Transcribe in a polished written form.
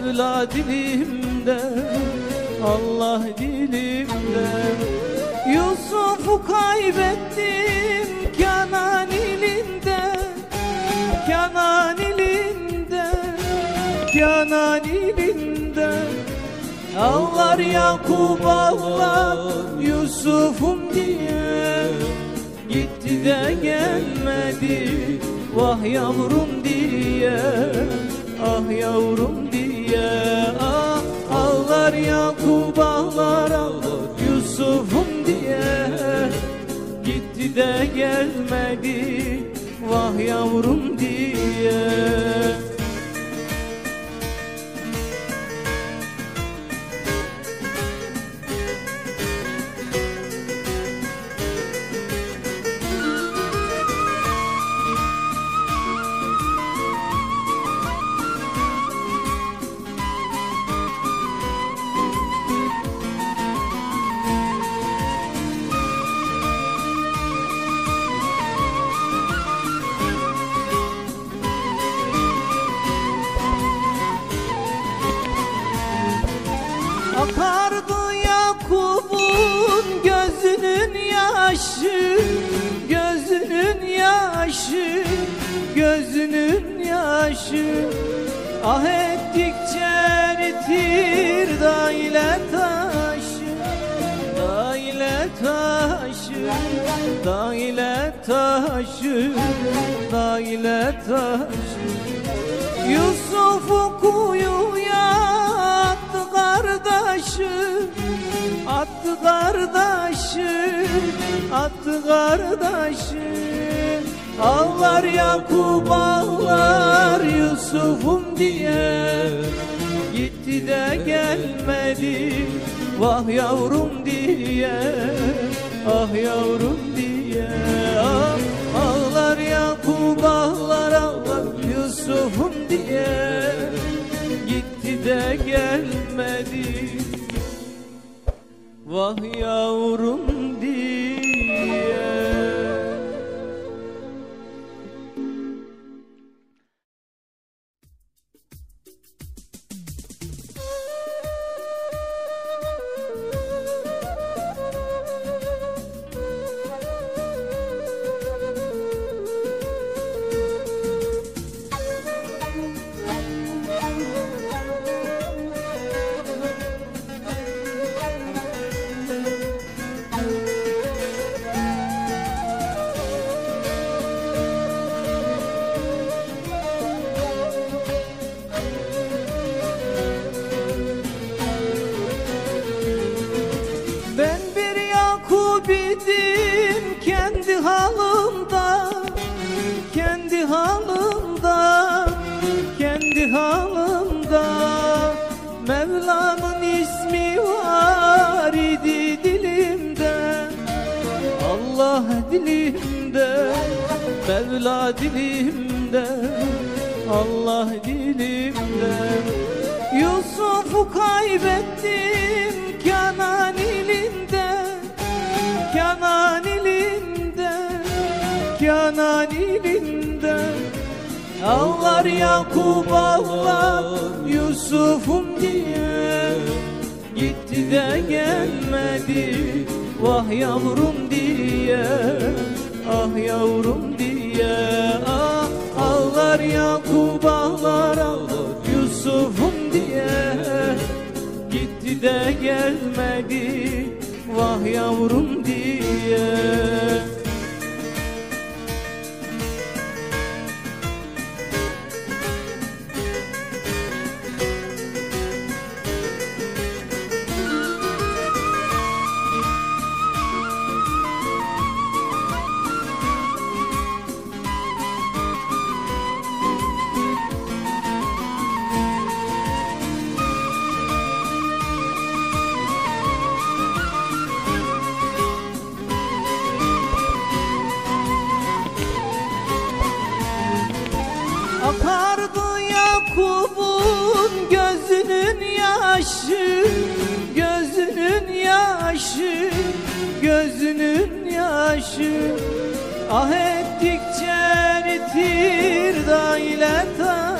Mevla dilimde, Allah dilimde. Yusuf'u kaybettim Kenan ilinde, Kenan ilinde, Kenan ilinde. Ağlar Yakup ağlar Yusuf'um diye, gitti de gelmedi vah yavrum diye, ah yavrum diye. Ah, ağlar Yakup ağlar ağlar Yusuf'um diye, gitti de gelmedi vah yavrum diye. Akardı Yakup'un gözünün yaşı, gözünün yaşı, gözünün yaşı. Ah ettikçe eritir dağ ile taşı, dağ ile taşı, dağ ile taşı, dağ ile taşı. Yusuf'u kuyuya attı kardeşim, attı kardeşim, attı kardeşim. Ağlar Yakup ağlar Yusuf'um diye, gitti de gelmedi vah yavrum diye, ah yavrum diye. Ah, ağlar Yakup ağlar ağlar Yusuf'um diye, gitti de gelmedi vah yavrum diye. Ben bir Yakup idim kendi halımda, kendi halımda, kendi halımda. Mevla'nın ismi var idi dilimde, Allah dilimde, Mevla dilimde, Allah dilimde. Yusuf'u kaybettim Kenan ilinde, Kenan ilinde, Kenan ilinde. Ağlar Yakup ağlar Yusuf'um diye, gitti de gelmedi vah yavrum diye, ah yavrum diye. Ah, ağlar Yakup ağlar ağlar Yusuf'um diye, gitti de gelmedi vah yavrum diye. Akardı Yakup'un gözünün yaşı, gözünün yaşı, gözünün yaşı. Ah ettikçe eritir dağ ile taş,